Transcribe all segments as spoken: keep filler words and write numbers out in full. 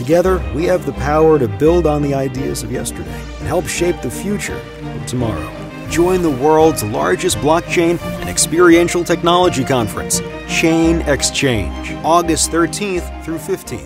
Together, we have the power to build on the ideas of yesterday and help shape the future of tomorrow. Join the world's largest blockchain and experiential technology conference, Chain Exchange, August thirteenth through fifteenth.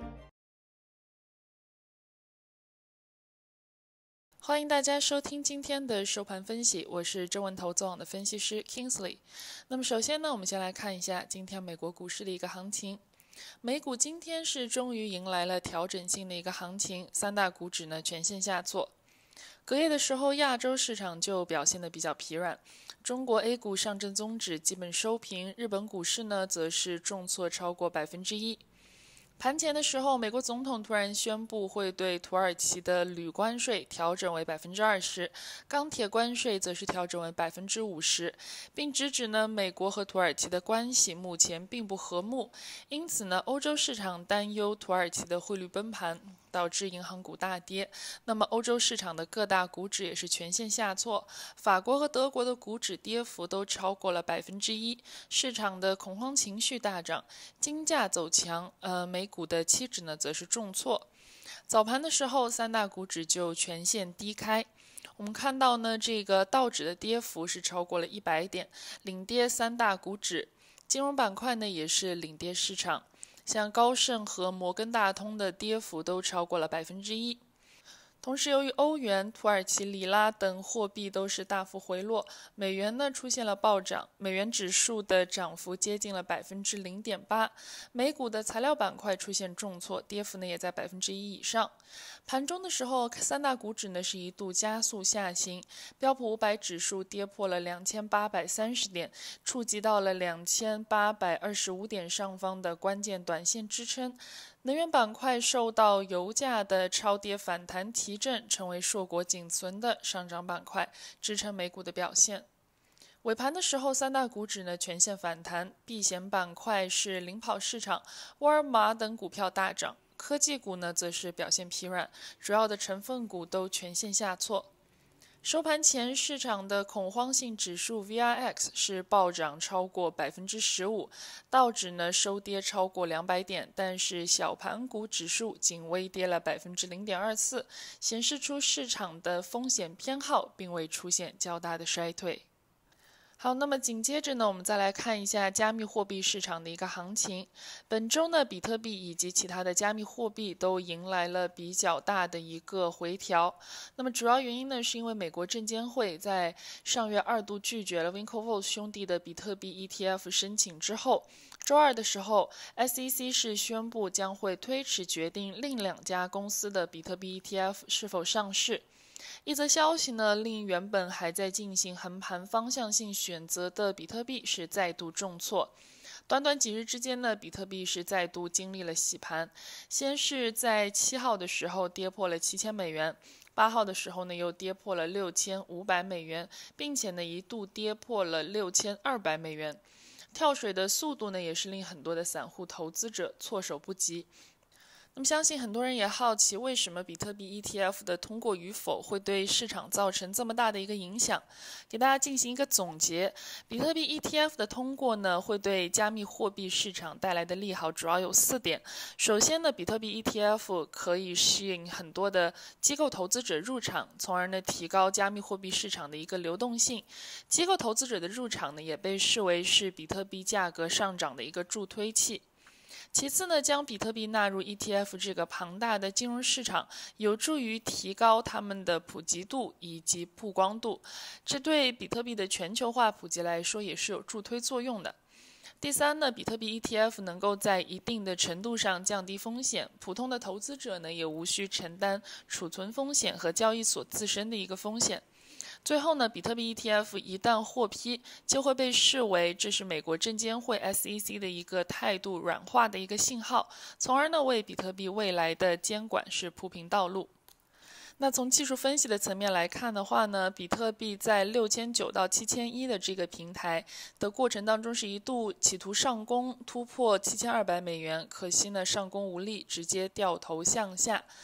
欢迎大家收听今天的收盘分析，我是中文投资网的分析师 Kingsley。那么首先呢，我们先来看一下今天美国股市的一个行情。美股今天是终于迎来了调整性的一个行情，三大股指呢全线下挫。隔夜的时候，亚洲市场就表现得比较疲软，中国 A 股上证综指基本收平，日本股市呢则是重挫超过百分之一。盘前的时候，美国总统突然宣布会对土耳其的铝关税调整为百分之二十，钢铁关税则是调整为百分之五十，并直指呢美国和土耳其的关系目前并不和睦，因此呢欧洲市场担忧土耳其的汇率崩盘，导致银行股大跌。那么欧洲市场的各大股指也是全线下挫，法国和德国的股指跌幅都超过了百分之一，市场的恐慌情绪大涨，金价走强，呃美股的期指呢则是重挫。早盘的时候，三大股指就全线低开。我们看到呢，这个道指的跌幅是超过了一百点，领跌三大股指。金融板块呢也是领跌市场，像高盛和摩根大通的跌幅都超过了百分之一。同时，由于欧元、土耳其里拉等货币都是大幅回落，美元呢出现了暴涨，美元指数的涨幅接近了百分之零点八。美股的材料板块出现重挫，跌幅呢也在百分之一以上。盘中的时候，三大股指呢是一度加速下行，标普五百指数跌破了两千八百三十点，触及到了两千八百二十五点上方的关键短线支撑。能源板块受到油价的超跌反弹提振，成为硕果仅存的上涨板块，支撑美股的表现。尾盘的时候，三大股指呢全线反弹，避险板块是领跑市场，沃尔玛等股票大涨，科技股呢则是表现疲软，主要的成分股都全线下挫。收盘前，市场的恐慌性指数 V I X 是暴涨超过百分之十五，道指呢收跌超过两百点，但是小盘股指数仅微跌了百分之零点二四，显示出市场的风险偏好并未出现较大的衰退。好，那么紧接着呢，我们再来看一下加密货币市场的一个行情。本周呢，比特币以及其他的加密货币都迎来了比较大的一个回调。那么主要原因呢，是因为美国证监会在上月二度拒绝了 Winklevoss 兄弟的比特币 E T F 申请之后，周二的时候 ，S E C 是宣布将会推迟决定另两家公司的比特币 E T F 是否上市。一则消息呢，令原本还在进行横盘方向性选择的比特币是再度重挫。短短几日之间呢，比特币是再度经历了洗盘，先是在七号的时候跌破了七千美元，八号的时候呢又跌破了六千五百美元，并且呢一度跌破了六千二百美元。跳水的速度呢，也是令很多的散户投资者措手不及。那么相信很多人也好奇，为什么比特币 E T F 的通过与否会对市场造成这么大的一个影响？给大家进行一个总结，比特币 E T F 的通过呢，会对加密货币市场带来的利好主要有四点。首先呢，比特币 E T F 可以吸引很多的机构投资者入场，从而呢提高加密货币市场的一个流动性。机构投资者的入场呢，也被视为是比特币价格上涨的一个助推器。其次呢，将比特币纳入 E T F 这个庞大的金融市场，有助于提高它们的普及度以及曝光度，这对比特币的全球化普及来说也是有助推作用的。第三呢，比特币 E T F 能够在一定的程度上降低风险，普通的投资者呢也无需承担储存风险和交易所自身的一个风险。最后呢，比特币 E T F 一旦获批，就会被视为这是美国证监会 S E C 的一个态度软化的一个信号，从而呢为比特币未来的监管是铺平道路。那从技术分析的层面来看的话呢，比特币在六千九到七千一的这个平台的过程当中，是一度企图上攻突破七千二百美元，可惜呢上攻无力，直接掉头向下。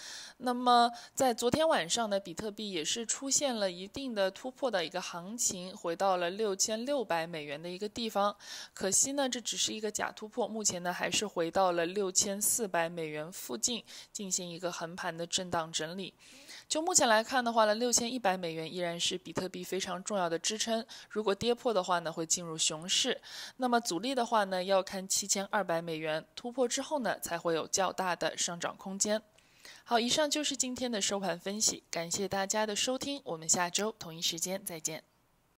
那么在昨天晚上呢，比特币也是出现了一定的突破的一个行情，回到了六千六百美元的一个地方。可惜呢，这只是一个假突破，目前呢还是回到了六千四百美元附近，进行一个横盘的震荡整理。就目前来看的话呢，六千一百美元依然是比特币非常重要的支撑。如果跌破的话呢，会进入熊市。那么阻力的话呢，要看七千二百美元突破之后呢，才会有较大的上涨空间。好，以上就是今天的收盘分析，感谢大家的收听，我们下周同一时间再见。